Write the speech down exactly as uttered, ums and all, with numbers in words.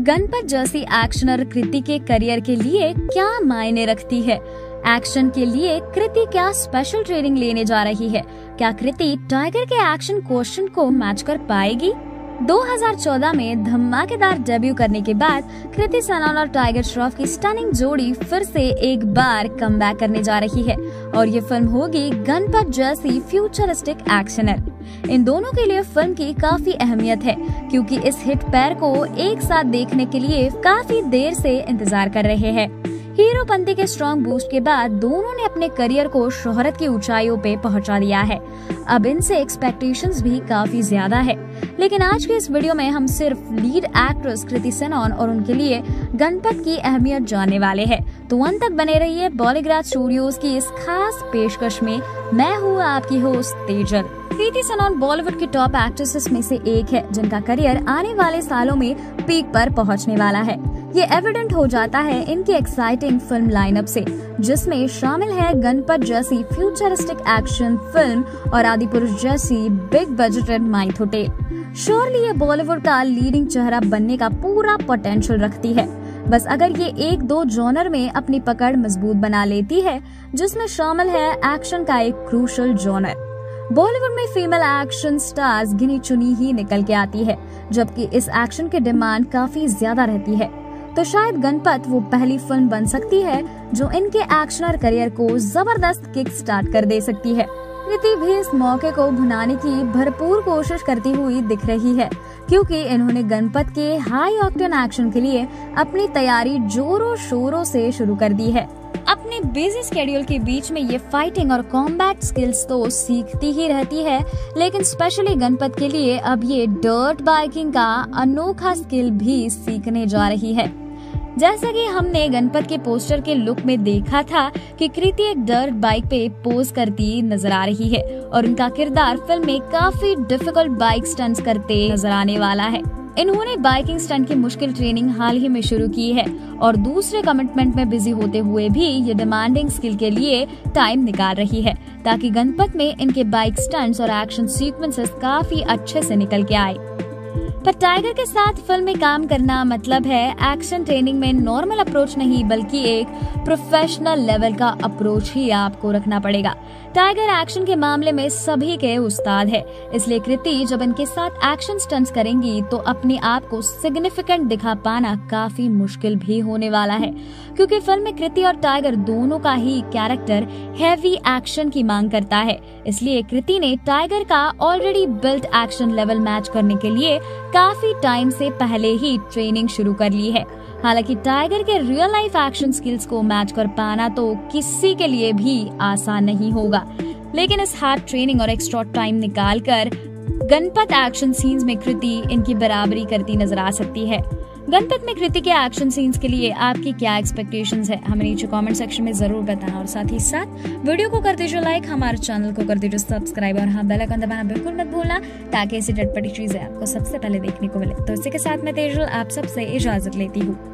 गणपत जैसी एक्शनर कृति के करियर के लिए क्या मायने रखती है? एक्शन के लिए कृति क्या स्पेशल ट्रेनिंग लेने जा रही है? क्या कृति टाइगर के एक्शन क्वेश्चन को मैच कर पाएगी? दो हज़ार चौदह में धमाकेदार डेब्यू करने के बाद कृति सनोन और टाइगर श्रॉफ की स्टनिंग जोड़ी फिर से एक बार कमबैक करने जा रही है और ये फिल्म होगी गणपत जैसी फ्यूचरिस्टिक एक्शनर। इन दोनों के लिए फिल्म की काफी अहमियत है क्योंकि इस हिट पैर को एक साथ देखने के लिए काफी देर से इंतजार कर रहे हैं। हीरोपंती के स्ट्रॉन्ग बूस्ट के बाद दोनों ने अपने करियर को शोहरत की ऊंचाइयों पे पहुंचा दिया है। अब इनसे एक्सपेक्टेशंस भी काफी ज्यादा है। लेकिन आज के इस वीडियो में हम सिर्फ लीड एक्ट्रेस कृति सनोन और उनके लिए गणपत की अहमियत जानने वाले हैं। तो अंत तक बने रहिए बॉलीग्राज स्टूडियोज की इस खास पेशकश में। मैं हूँ आपकी होस्ट तेजल। कृति सनोन बॉलीवुड की टॉप एक्ट्रेसेस में से एक है जिनका करियर आने वाले सालों में पीक पर पहुंचने वाला है। ये एविडेंट हो जाता है इनकी एक्साइटिंग फिल्म लाइनअप से, जिसमें शामिल है गणपत जैसी फ्यूचरिस्टिक एक्शन फिल्म और आदिपुरुष जैसी big budgeted mytho tale. Surely ये बॉलीवुड का लीडिंग चेहरा बनने का पूरा पोटेंशियल रखती है, बस अगर ये एक दो जॉनर में अपनी पकड़ मजबूत बना लेती है, जिसमें शामिल है एक्शन का एक क्रूशल जॉनर। बॉलीवुड में फीमेल एक्शन स्टार्स गिनी चुनी ही निकल के आती है, जबकि इस एक्शन की डिमांड काफी ज्यादा रहती है। तो शायद गणपत वो पहली फिल्म बन सकती है जो इनके एक्शनर करियर को जबरदस्त किक स्टार्ट कर दे सकती है। कृति भी इस मौके को भुनाने की भरपूर कोशिश करती हुई दिख रही है, क्योंकि इन्होंने गणपत के हाई ऑक्टेन एक्शन के लिए अपनी तैयारी जोरों शोरों से शुरू कर दी है। अपने बिजी स्केड्यूल के बीच में ये फाइटिंग और कॉम्बैट स्किल्स तो सीखती ही रहती है, लेकिन स्पेशली गणपत के लिए अब ये डर्ट बाइकिंग का अनोखा स्किल भी सीखने जा रही है। जैसा कि हमने गणपत के पोस्टर के लुक में देखा था कि कृति एक डर्ट बाइक पे पोज करती नजर आ रही है और उनका किरदार फिल्म में काफी डिफिकल्ट बाइक स्टंट्स करते नजर आने वाला है। इन्होंने बाइकिंग स्टंट की मुश्किल ट्रेनिंग हाल ही में शुरू की है और दूसरे कमिटमेंट में बिजी होते हुए भी ये डिमांडिंग स्किल के लिए टाइम निकाल रही है, ताकि गणपत में इनके बाइक स्टंट्स और एक्शन सीक्वेंसेस काफी अच्छे से निकल के आए। पर टाइगर के साथ फिल्म में काम करना मतलब है एक्शन ट्रेनिंग में नॉर्मल अप्रोच नहीं, बल्कि एक प्रोफेशनल लेवल का अप्रोच ही आपको रखना पड़ेगा। टाइगर एक्शन के मामले में सभी के उस्ताद है, इसलिए कृति जब इनके साथ एक्शन स्टंट्स करेंगी तो अपने आप को सिग्निफिकेंट दिखा पाना काफी मुश्किल भी होने वाला है, क्योंकि फिल्म में कृति और टाइगर दोनों का ही कैरेक्टर हैवी एक्शन की मांग करता है। इसलिए कृति ने टाइगर का already built action level match करने के लिए काफी टाइम से पहले ही ट्रेनिंग शुरू कर ली है। हालांकि टाइगर के रियल लाइफ एक्शन स्किल्स को मैच कर पाना तो किसी के लिए भी आसान नहीं होगा, लेकिन इस हार्ड ट्रेनिंग और एक्स्ट्रा टाइम निकालकर गणपत एक्शन सीन्स में कृति इनकी बराबरी करती नजर आ सकती है। गणपत में कृति के एक्शन सीन्स के लिए आपकी क्या एक्सपेक्टेशंस है, हमें नीचे कमेंट सेक्शन में जरूर बताना और साथ ही साथ वीडियो को कर दीजिए लाइक, हमारे चैनल को कर दीजिए सब्सक्राइब और हाँ बेल आइकन दबाना बिल्कुल मत भूलना, ताकि ऐसी चटपटी चीजें आपको सबसे पहले देखने को मिले। तो इसी के साथ मैं तेजल आप सबसे इजाजत लेती हूँ।